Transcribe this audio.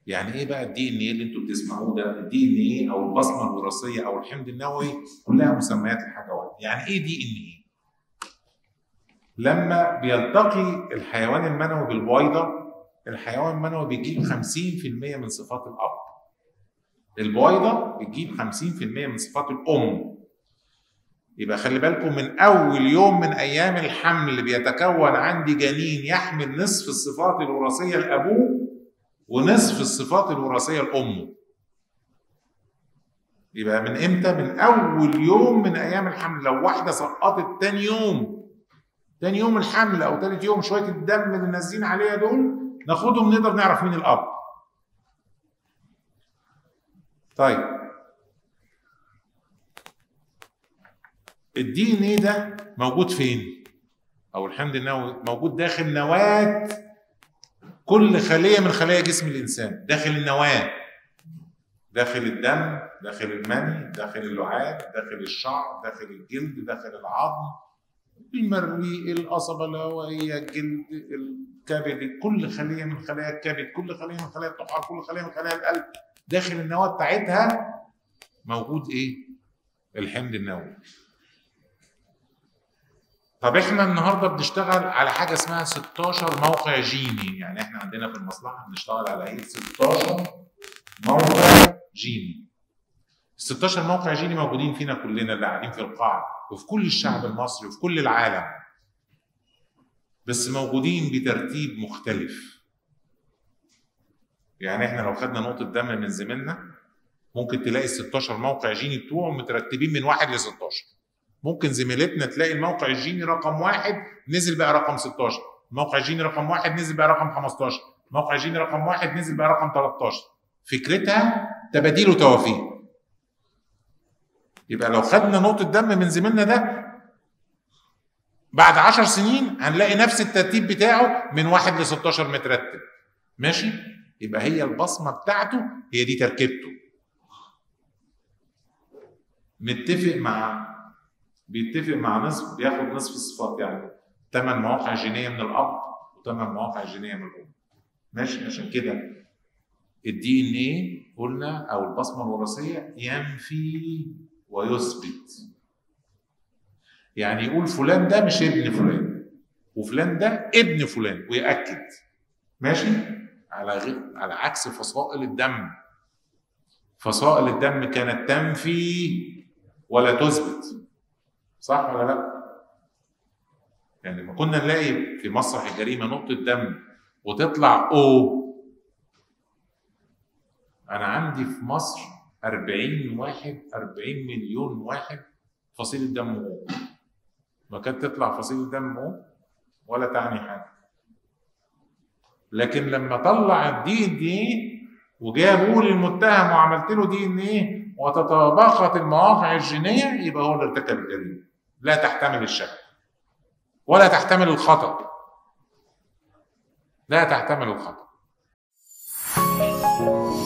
يعني ايه بقى الدي ان ايه اللي انتوا بتسمعوه ده؟ الدي ان ايه او البصمه الوراثيه او الحمض النووي كلها مسميات لحاجه واحده. يعني ايه دي ان ايه؟ لما بيلتقي الحيوان المنوي بالبويضه، الحيوان المنوي بيجيب 50% من صفات الاب. البويضه بتجيب 50% من صفات الام. يبقى خلي بالكم من اول يوم من ايام الحمل بيتكون عندي جنين يحمل نصف الصفات الوراثيه لابوه ونصف الصفات الوراثيه لامه. يبقى من امتى؟ من اول يوم من ايام الحمل. لو واحده سقطت تاني يوم الحمل او تالت يوم، شويه الدم اللي نازلين عليها دول ناخدهم نقدر نعرف مين الاب. طيب الدي ان ايه ده موجود فين؟ او الحمض النووي موجود داخل نواه كل خليه من خلايا جسم الانسان، داخل النواه، داخل الدم، داخل المني، داخل اللعاب، داخل الشعر، داخل الجلد، داخل العظم، المريء، القصبه الهوائيه، الجلد، الكبد، كل خليه من خلايا الكبد، كل خليه من خلايا الطحال، كل خليه من خلايا القلب، داخل النواه بتاعتها موجود ايه؟ الحمض النووي. طب احنا النهارده بنشتغل على حاجه اسمها 16 موقع جيني. يعني احنا عندنا في المصلحه بنشتغل على ايه؟ 16 موقع جيني. ال 16 موقع جيني موجودين فينا كلنا اللي قاعدين في القاعه وفي كل الشعب المصري وفي كل العالم، بس موجودين بترتيب مختلف. يعني احنا لو خدنا نقطه دم من زميلنا ممكن تلاقي ال 16 موقع جيني بتوعه مترتبين من 1 ل 16. ممكن زميلتنا تلاقي الموقع الجيني رقم 1 نزل بقى رقم 16، الموقع الجيني رقم 1 نزل بقى رقم 15، الموقع الجيني رقم 1 نزل بقى رقم 13. فكرتها تباديل وتوافيق. يبقى لو خدنا نقطة دم من زميلنا ده بعد 10 سنين هنلاقي نفس الترتيب بتاعه من 1 ل 16 مترتب. ماشي؟ يبقى هي البصمة بتاعته هي دي تركيبته. بيتفق مع نصف، بياخد نصف الصفات، يعني 8 مواقع جينيه من الاب و8 مواقع جينيه من الام. ماشي؟ عشان كده الدي ان ايه قلنا او البصمه الوراثيه ينفي ويثبت. يعني يقول فلان ده مش ابن فلان وفلان ده ابن فلان ويأكد. ماشي؟ على عكس فصائل الدم. فصائل الدم كانت تنفي ولا تثبت. صح ولا لا؟ يعني لما كنا نلاقي في مسرح الجريمه نقطه دم وتطلع او، انا عندي في مصر 40 مليون واحد فصيله دم او، ما كانت تطلع فصيله دم او ولا تعني حاجه. لكن لما طلع الدي ان ايه وجابوه للمتهم وعملت له دي ان ايه وتطابقت المواقع الجينيه، يبقى هو اللي ارتكب الجريمه. لا تحتمل الشك ولا تحتمل الخطأ. لا تحتمل الخطأ.